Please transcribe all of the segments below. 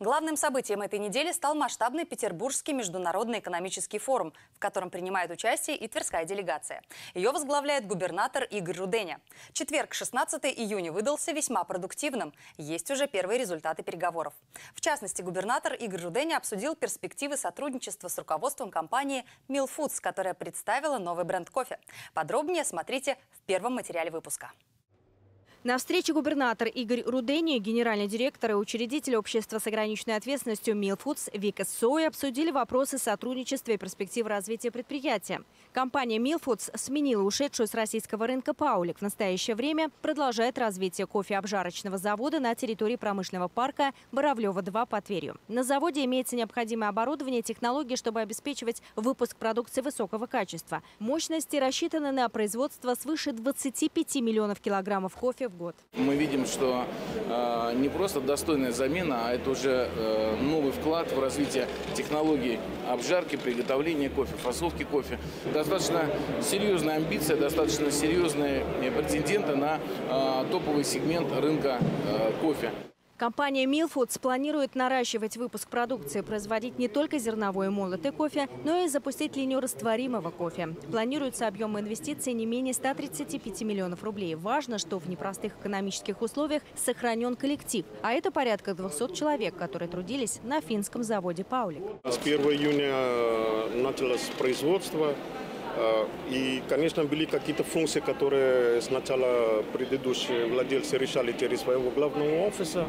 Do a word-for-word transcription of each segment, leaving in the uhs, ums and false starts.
Главным событием этой недели стал масштабный Петербургский международный экономический форум, в котором принимает участие и тверская делегация. Ее возглавляет губернатор Игорь Руденя. Четверг, шестнадцатое июня, выдался весьма продуктивным. Есть уже первые результаты переговоров. В частности, губернатор Игорь Руденя обсудил перспективы сотрудничества с руководством компании Мил Фудс, которая представила новый бренд кофе. Подробнее смотрите в первом материале выпуска. На встрече губернатор Игорь Руденя, генеральный директор и учредитель общества с ограниченной ответственностью Мил Фудс Вика Сой обсудили вопросы сотрудничества и перспективы развития предприятия. Компания Мил Фудс сменила ушедшую с российского рынка Паулик. В настоящее время продолжает развитие кофеобжарочного завода на территории промышленного парка Боровлева-два под Тверью. На заводе имеется необходимое оборудование и технологии, чтобы обеспечивать выпуск продукции высокого качества. Мощности рассчитаны на производство свыше двадцати пяти миллионов килограммов кофе в год. Мы видим, что э, не просто достойная замена, а это уже э, новый вклад в развитие технологий обжарки, приготовления кофе, фасовки кофе. Достаточно серьезная амбиция, достаточно серьезные претенденты на э, топовый сегмент рынка э, кофе. Компания Мил Фудс планирует наращивать выпуск продукции, производить не только зерновой и молотый кофе, но и запустить линию растворимого кофе. Планируется объем инвестиций не менее ста тридцати пяти миллионов рублей. Важно, что в непростых экономических условиях сохранен коллектив, а это порядка двухсот человек, которые трудились на финском заводе Паулик. С первого июня началось производство. И, конечно, были какие-то функции, которые сначала предыдущие владельцы решали через своего главного офиса.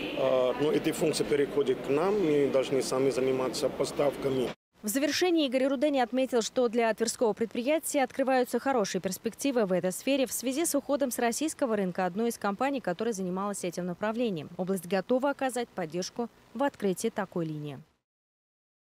Но эти функции переходят к нам, мы должны сами заниматься поставками. В завершении Игорь Руденя отметил, что для тверского предприятия открываются хорошие перспективы в этой сфере в связи с уходом с российского рынка одной из компаний, которая занималась этим направлением. Область готова оказать поддержку в открытии такой линии.